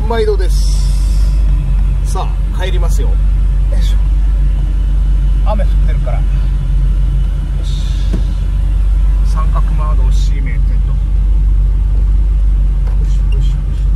毎度です。さあ帰りますよ。よいしょ。雨降ってるから。よし。三角窓を閉めてと。よしよしよし。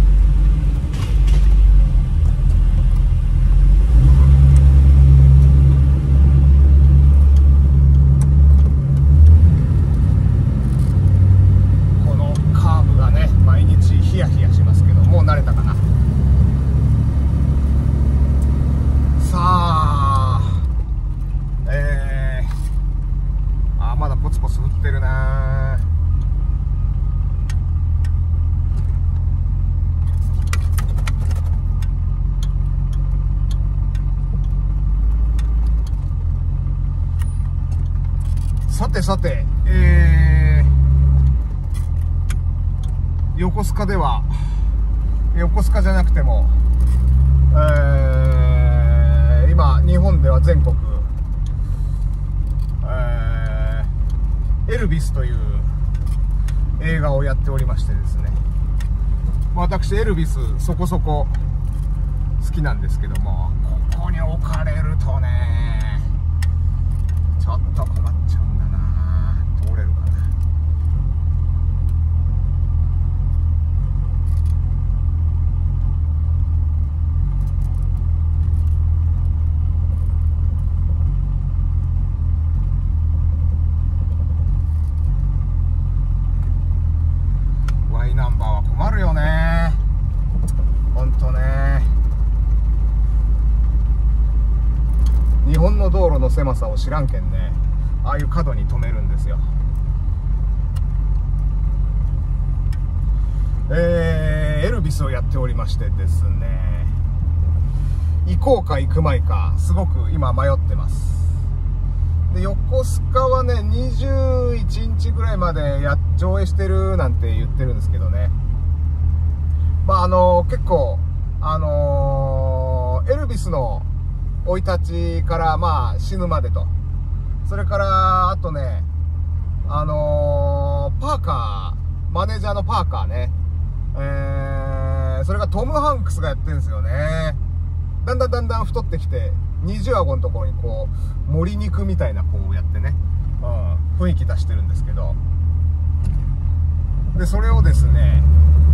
このカーブがね、毎日ヒヤヒヤしますけど、もう慣れたかな。さあ、まだポツポツ降ってるな。さてさて、横須賀では、横須賀じゃなくても、今日本では全国、エルビスという映画をやっておりましてですね、私エルビスそこそこ好きなんですけども、ここに置かれるとね、ちょっと困っちゃうんだな。通れるかな。Yナンバーは困るよね。ほんとね。日本の道路の狭さを知らんけんね、ああいう角に止めるんですよ。エルビスをやっておりましてですね、行こうか行くまいかすごく今迷ってます。で、横須賀はね、21日ぐらいまで上映してるなんて言ってるんですけどね。結構エルビスの生い立ちから死ぬまでと、それからあとね、パーカー、マネージャーのパーカーね、それがトム・ハンクスがやってるんですよね。だんだん太ってきて、20顎のところにこう盛り肉みたいなこうやってね、雰囲気出してるんですけど、でそれをですね、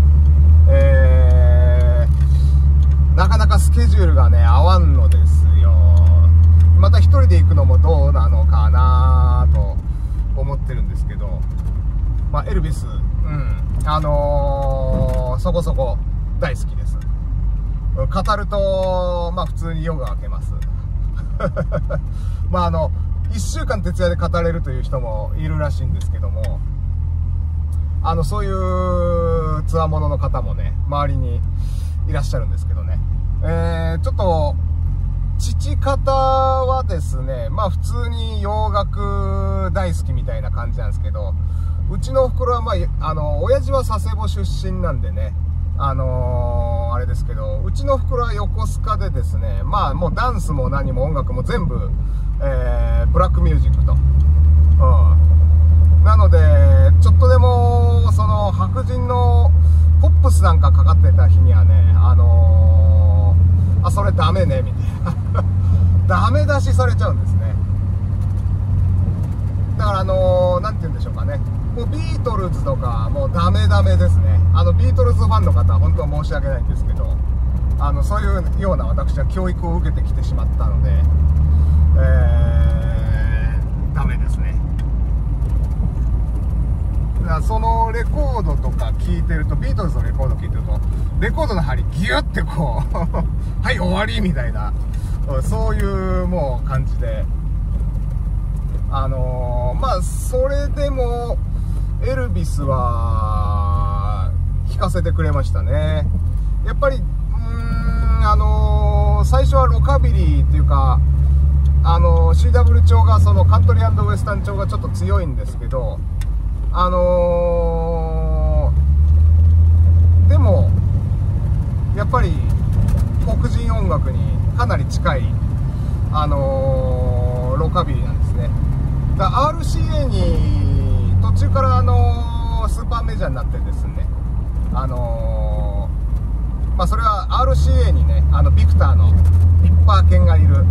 なかなかスケジュールがね合わんのですよ。また一人で行くのもどうなのかなと思ってるんですけど、エルビス、そこそこ大好きです。語ると普通に夜が明けます。1週間徹夜で語れるという人もいるらしいんですけども、そういうつわものの方もね周りにいらっしゃるんですけどね、ちょっと父方はですね、普通に洋楽大好きみたいな感じなんですけど、うちのおふくろは親父は佐世保出身なんでね、あれですけど、うちのおふくろは横須賀でですね、もうダンスも何も音楽も全部、ブラックミュージックと、なのでちょっとでもその白人のポップスなんかかかってた日にはね、それダメねみたいなダメ出しされちゃうんですね。だからなんて言うんでしょうかね、もうビートルズとかもうダメですね。ビートルズファンの方は本当は申し訳ないんですけど、そういうような私は教育を受けてきてしまったので、ダメですね。だからそのレコードとか聞いてると、ビートルズのレコード聞いてると、レコードの針ギュッてこうはい終わりみたいな、そういうもう感じで、それでもエルビスは聴かせてくれましたね。やっぱり最初はロカビリーっていうか、CW 調が、そのカントリー&ウエスタン調がちょっと強いんですけど、でもやっぱり黒人音楽にかなり近いロカビリーなんですね。だから RCA に途中からスーパーメジャーになってですね、それは RCA にね、ビクターのリッパー犬がいる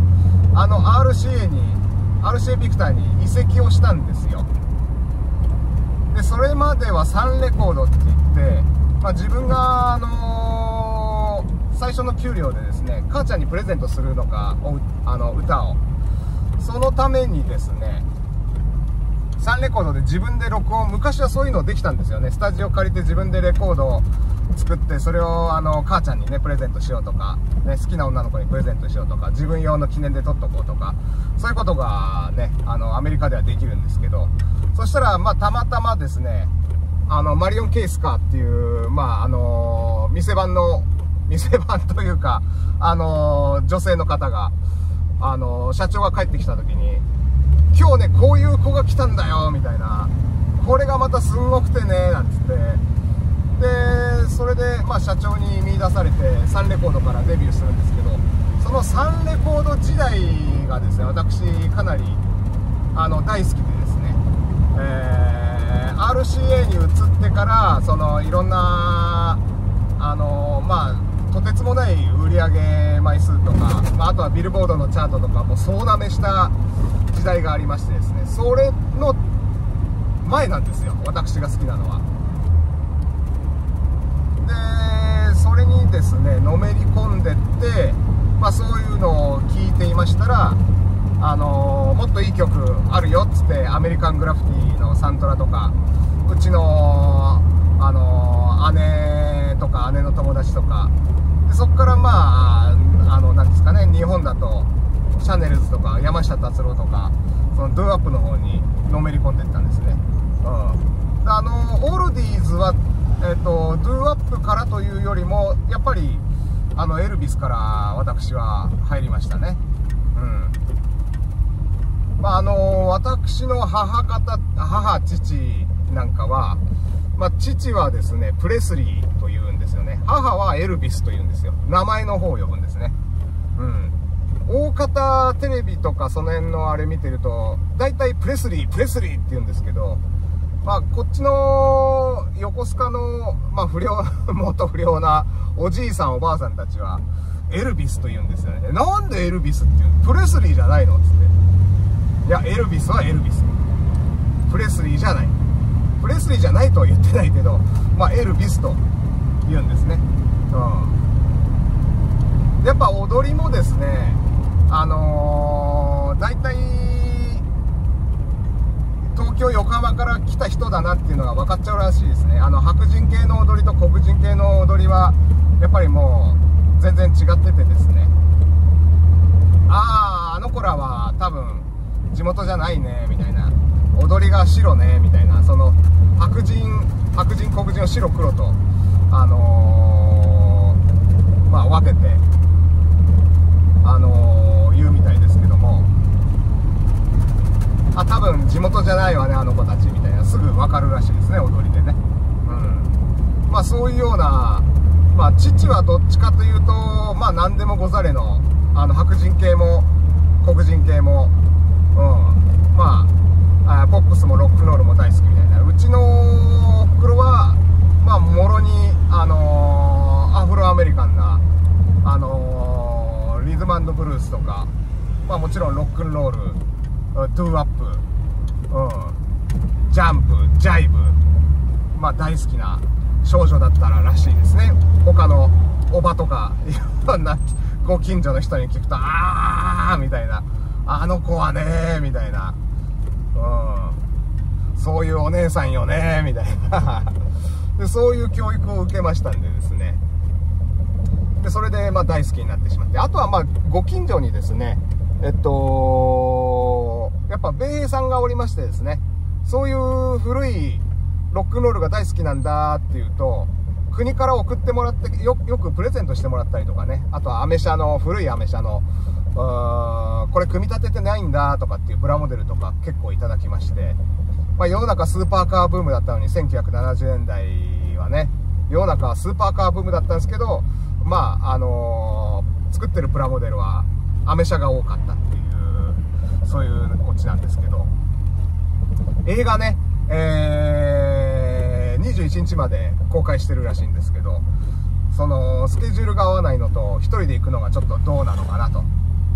RCA ビクターに移籍をしたんですよ。でそれまではサンレコードって言って、自分が最初の給料でですね、母ちゃんにプレゼントするのか歌を、そのためにですね、サンレコードで自分で録音、昔はそういうのできたんですよね。スタジオ借りて自分でレコードを作って、それを母ちゃんにねプレゼントしようとか、ね、好きな女の子にプレゼントしようとか、自分用の記念で撮っとこうとか、そういうことがねアメリカではできるんですけど、そしたらたまたまですね、マリオン・ケイスカーっていう店番というか女性の方が社長が帰ってきた時に、今日ねこういう子が来たんだよみたいな、これがまたすんごくてねなんつって、でそれで社長に見出されてサンレコードからデビューするんですけど、そのサンレコード時代がですね、私かなり大好きでですね、RCA に移ってからいろんなとてつもない売上枚数とか、あとはビルボードのチャートとかも総なめした時代がありましてですね、それの前なんですよ、私が好きなのは。でそれにですねのめり込んでって、そういうのを聞いていましたら、もっといい曲あるよっつって、アメリカングラフィティのサントラとか、うちの姉とか姉の友達とかで、そこからなんですかね、日本だとシャネルズとか山下達郎とか、そのドゥーアップの方にのめり込んでいったんですね。オールディーズはドゥーアップからというよりも、やっぱりエルビスから私は入りましたね。私の母父なんかは、父はですねプレスリーというんですよね。母はエルビスというんですよ。名前の方を呼ぶんですね。大方テレビとかその辺のあれ見てると、大体プレスリーって言うんですけど、こっちの横須賀の、元不良なおじいさんおばあさんたちはエルビスと言うんですよね。なんでエルビスっていうの？プレスリーじゃないのっつって。いや、エルビスはエルビス、プレスリーじゃない。プレスリーじゃないとは言ってないけど、エルビスと言うんですね。やっぱ踊りもですね、大体東京横浜から来た人だなっていうのが分かっちゃうらしいですね。白人系の踊りと黒人系の踊りはやっぱりもう全然違っててですね、あの子らは多分地元じゃないねみたいな、踊りが白ねみたいな、その白人黒人を白黒と分けて言うみたいですけども、多分地元じゃないわねあの子たちみたいな、すぐ分かるらしいですね、踊りでね。そういうような、父はどっちかというと何でもござれの白人系も黒人系も、ポップスもロックンロールも大好きみたいな。うちのおふくろはもろにアフロアメリカンなリズム&ブルースとか、もちろんロックンロール、ドゥーアップ、ジャンプ、ジャイブ、大好きな少女だったらしいですね。他のおばとかいろんなご近所の人に聞くと、みたいな、あの子はねみたいな、そういうお姉さんよねみたいなで、そういう教育を受けましたんでですね、でそれで大好きになってしまって、あとはご近所にですね、やっぱ米兵さんがおりましてですね、そういう古いロックンロールが大好きなんだっていうと、国から送ってもらってよくプレゼントしてもらったりとかね、あとは古いアメ車のこれ組み立ててないんだとかっていうプラモデルとか結構いただきまして、世の中スーパーカーブームだったのに、1970年代はね、世の中はスーパーカーブームだったんですけど、作ってるプラモデルはアメ車が多かったっていう、そういうオチなんですけど、映画ね、21日まで公開してるらしいんですけど、 そのスケジュールが合わないのと、一人で行くのがちょっとどうなのかなと。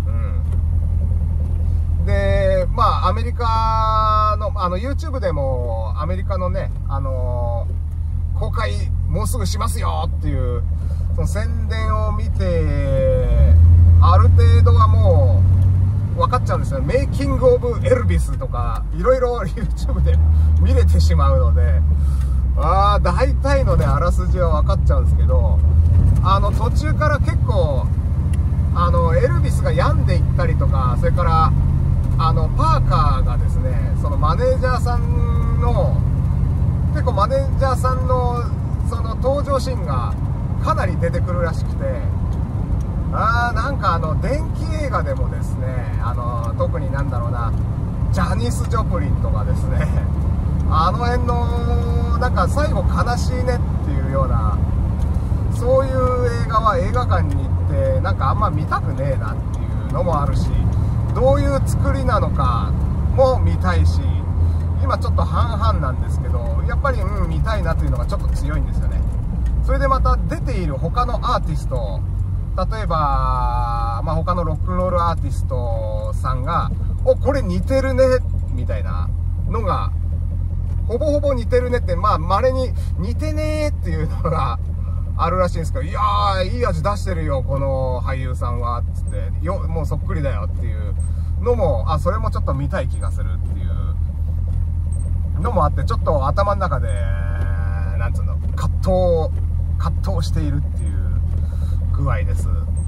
で、まあアメリカのYouTube でもアメリカのね、公開もうすぐしますよっていうその宣伝を見て、ある程度はもう分かっちゃうんですよ。メイキングオブエルビスとかいろいろ YouTube で見れてしまうので、大体のねあらすじは分かっちゃうんですけど、途中から結構エルビスが病んでいったりとか、それからパーカーがですね、そのマネージャーさんの結構マネージャーさんのその登場シーンがかなり出てくるらしくて、なんか電気映画でもですね、特になんだろうな、ジャニス・ジョプリンとかですね、あの辺のなんか最後悲しいねっていうような、そういう映画は映画館に行ってなんかあんま見たくねえなっていうのもあるし、どういう作りなのかも見たいし、今ちょっと半々なんですけど、やっぱり見たいなというのがちょっと強いんですよね。それでまた出ている他のアーティスト、例えば、他のロックンロールアーティストさんがこれ似てるねみたいなのがほぼほぼ似てるねって、稀に似てねっていうのがあるらしいんですけど、いやーいい味出してるよこの俳優さんはつって、もうそっくりだよっていうのも、それもちょっと見たい気がするっていうのもあって、ちょっと頭の中でなんつうの、葛藤しているっていう具合です。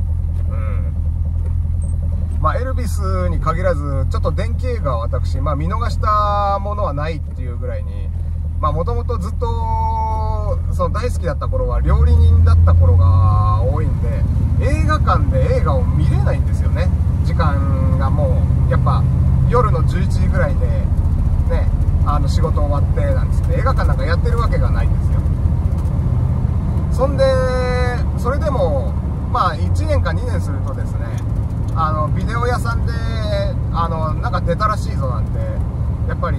エルビスに限らず、ちょっと電気映画は私、見逃したものはないっていうぐらいに、もともとずっとその大好きだった頃は料理人だった頃が多いんで、映画館で映画を見れないんですよね。時間がもうやっぱ夜の11時ぐらいでね、仕事終わってなんつって映画館なんかやってるわけがないんですよ。そんでそれでも1年か2年するとですね、ビデオ屋さんでなんか出たらしいぞなんて、やっぱり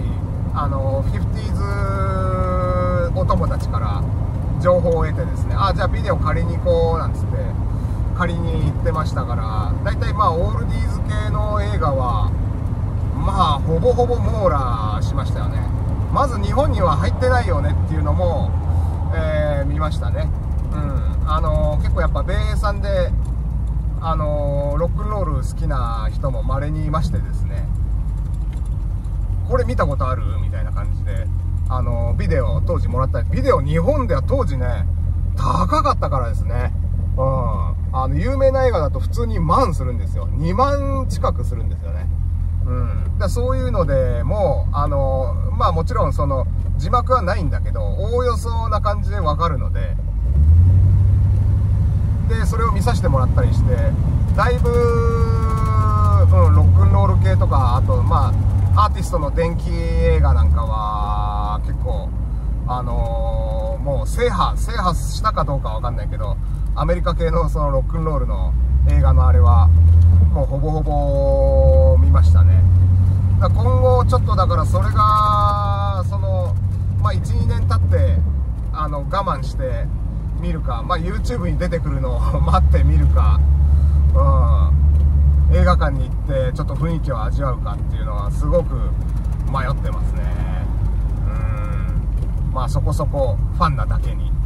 50s お友達から情報を得てですね、じゃあビデオ借りに行こうなんつって借りに行ってましたから、だいたいオールディーズ系の映画はほぼほぼ網羅しましたよね。まず日本には入ってないよねっていうのも、見ましたね。結構やっぱ米英さんでロックンロール好きな人も稀にいましてですね、これ見たことあるみたいな感じでビデオ当時もらったり、ビデオ日本では当時ね高かったからですね、有名な映画だと普通に万するんですよ。2万近くするんですよね。そういうのでもうもちろんその字幕はないんだけど、おおよそな感じでわかるので、それを見させてもらったりして、だいぶ、ロックンロール系とか、あとアーティストの電気映画なんかは結構もう制覇したかどうかわかんないけど、アメリカ系のそのロックンロールの映画のあれはもうほぼほぼ見ましたね。だから今後ちょっとだからそれがその1、2年経って我慢して見るか、YouTube に出てくるのを待って見るか、映画館に行ってちょっと雰囲気を味わうかっていうのはすごく迷ってますね。そこそこファンなだけに。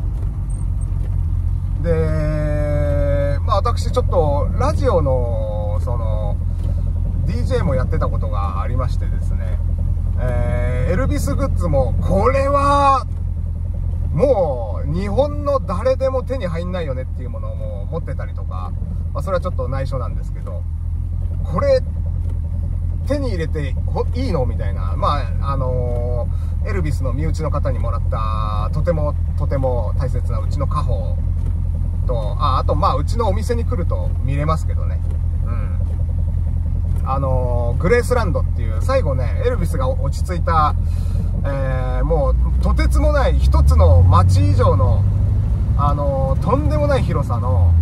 で私ちょっとラジオのその DJ もやってたことがありましてですね、エルビスグッズもこれはもう日本の誰でも手に入んないよねっていうものも持ってたりとか、それはちょっと内緒なんですけど、これ手に入れていいのみたいな、エルビスの身内の方にもらったとても大切なうちの家宝と、あとうちのお店に来ると見れますけどね、グレースランドっていう最後ねエルビスが落ち着いた、もうとてつもない一つの町以上のとんでもない広さの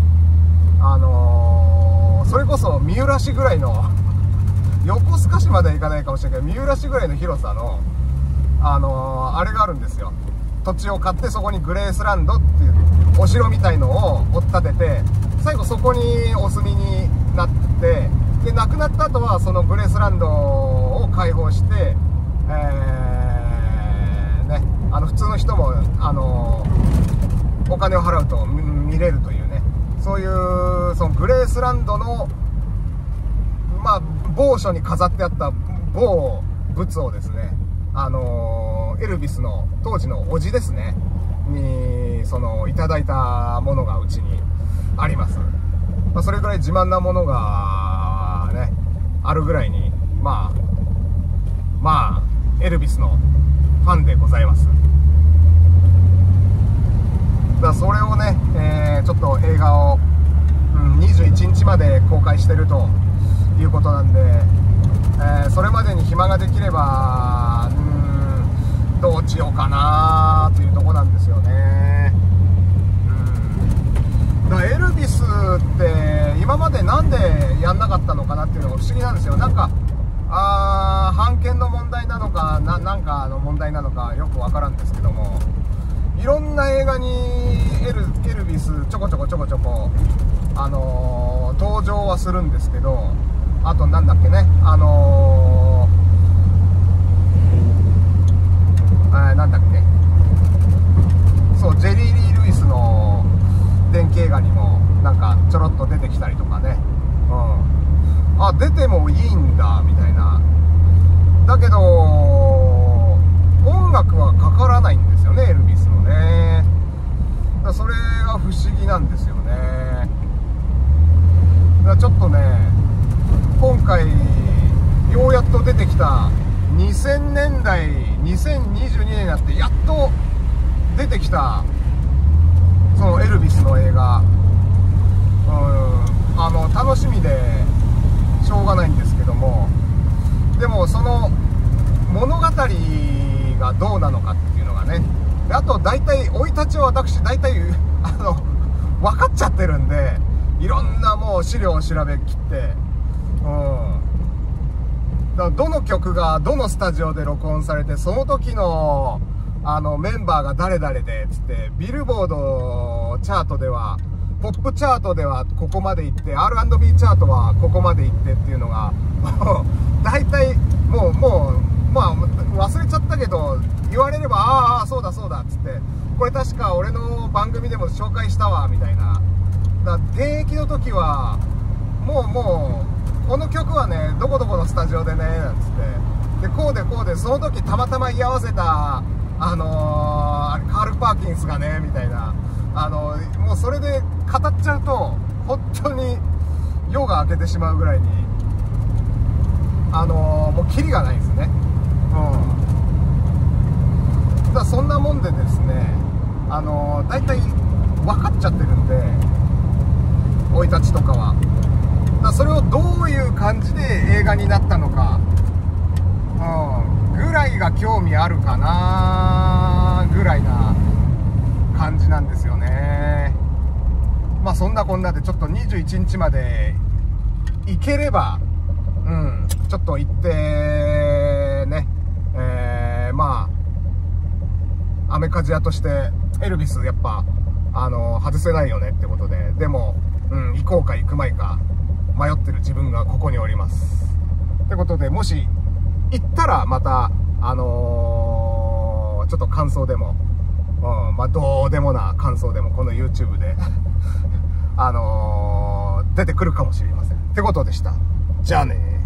それこそ三浦市ぐらいの横須賀市までは行かないかもしれないけど、三浦市ぐらいの広さのあれがあるんですよ。 土地を買って、そこにグレースランドっていうお城みたいのを追っ立てて、最後そこにお住みになって、で亡くなった後はそのグレースランドを開放して、普通の人もお金を払うと見れるというね、そういうそのグレースランドの某所に飾ってあった某物をですね、エルビスの当時の叔父ですねにいただいたものがうちにあります。それぐらい自慢なものがねあるぐらいに、エルビスのファンでございます。だからそれをね、ちょっと映画を、21日まで公開してるということなんで、それまでに暇ができればどうしようかなというとこなんですよね。だからエルビスって今までなんでやんなかったのかなっていうのが不思議なんですよ。なんか版権の問題なのかなんかの問題なのかよくわからんですけども、いろんな映画にエルビスちょこちょこ登場はするんですけど、あとなんだっけね、なんだっけ、そうジェリー・リー・ルイスの電気映画にもなんかちょろっと出てきたりとかね、出てもいいんだみたいな。だけど音楽はかからないんですよね、エルビスのね。だそれが不思議なんですよね。だちょっとね、今回ようやっと出てきた2000年代2022年になってやっと出てきたそのエルビスの映画、楽しみでしょうがないんですけども、でもその物語がどうなのかっていうのがね、であと大体生い立ちは私大体分かっちゃってるんで、いろんなもう資料を調べきって、だからどの曲がどのスタジオで録音されて、その時のメンバーが誰々でつって、ビルボードチャートではポップチャートではここまで行って R&B チャートはここまで行ってっていうのが大体もう忘れちゃったけど、言われればああそうだそうだっつって、これ確か俺の番組でも紹介したわみたいな。だ現役の時はもうこの曲はねどこどこのスタジオでねなんつって、でこうでその時たまたま居合わせたカール・パーキンスがねみたいな、もうそれで語っちゃうと本当に夜が明けてしまうぐらいにもうキリがないですね。だからそんなもんでですね、大体分かっちゃってるんで、生い立ちとかは。だからそれをどういう感じで映画になったのか、ぐらいが興味あるかなぐらいな感じなんですよね。そんなこんなでちょっと21日まで行ければ、ちょっと行ってね、アメカジ屋としてエルビスやっぱ外せないよねってことで、でも、行こうか行くまいか迷ってる自分がここにおりますってことで、もし行ったらまたちょっと感想でも、どうでもな感想でもこの YouTube で出てくるかもしれませんってことでした。じゃあねー。